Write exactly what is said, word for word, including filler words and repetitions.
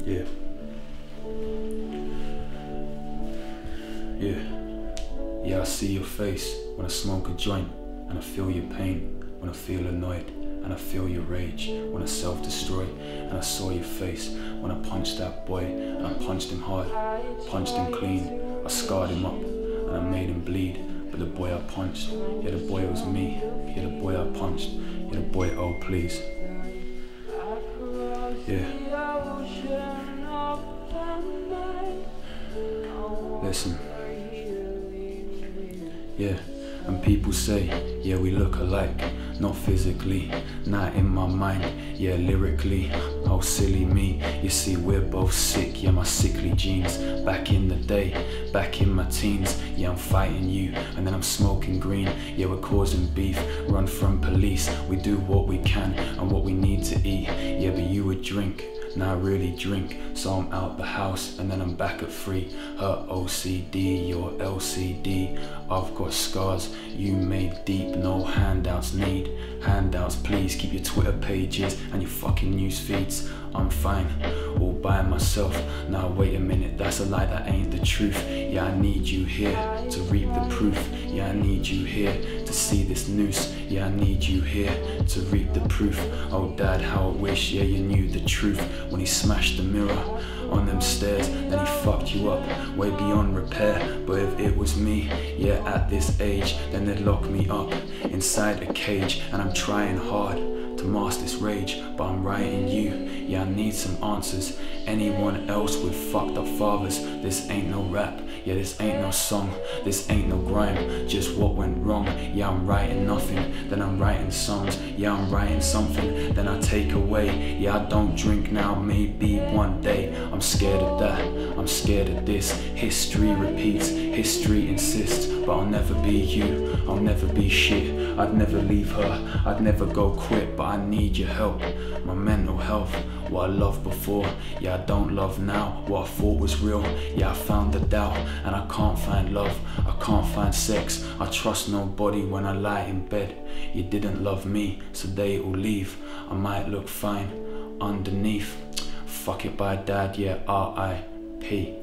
Yeah. Yeah. Yeah, I see your face when I smoke a joint, and I feel your pain when I feel annoyed, and I feel your rage when I self-destroy, and I saw your face when I punched that boy, and I punched him hard, punched him clean, I scarred him up, and I made him bleed. But the boy I punched, yeah, the boy was me, yeah, the boy I punched, yeah, the boy, oh please. Yeah. Listen. Yeah, and people say, yeah, we look alike, not physically, not in my mind, yeah, lyrically. Oh, silly me, you see, we're both sick, yeah, my sickly genes. Back in the day, back in my teens, yeah, I'm fighting you, and then I'm smoking green, yeah, we're causing beef, run from police. We do what we can and what we need to eat, yeah, but you would drink. Now I really drink, so I'm out the house and then I'm back at three. Her O C D, your L C D. I've got scars you made deep, no handouts need. Handouts, please keep your Twitter pages and your fucking news feeds. I'm fine, all by myself. Now wait a minute, that's a lie, that ain't the truth. Yeah, I need you here to reap the proof. Yeah, I need you here to see this noose. Yeah, I need you here to reap the proof. Oh dad, how I wish, yeah, you knew the truth. When he smashed the mirror on them stairs, then he fucked you up way beyond repair. But if it was me, yeah, at this age, then they'd lock me up inside a cage. And I'm trying hard to master this rage, but I'm writing you. Yeah, I need some answers. Anyone else with fucked up fathers? This ain't no rap, yeah, this ain't no song, this ain't no grime, just what went wrong. Yeah, I'm writing nothing, then I'm writing songs. Yeah, I'm writing something, then I take away. Yeah, I don't drink now, maybe one day. I'm scared of that, I'm scared of this. History repeats, history insists, but I'll never be you, I'll never be shit. I'd never leave her, I'd never go quit, but I need your help. My mental health, what I loved before, yeah, I don't love now. What I thought was real, yeah, I found the doubt, and I can't find love, I can't find sex. I trust nobody when I lie in bed. You didn't love me, so they all leave. I might look fine underneath. Fuck it, bye dad, yeah, R I P